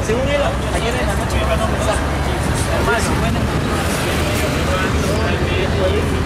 Según él, ayer en la noche me mandó un mensaje. Hermano,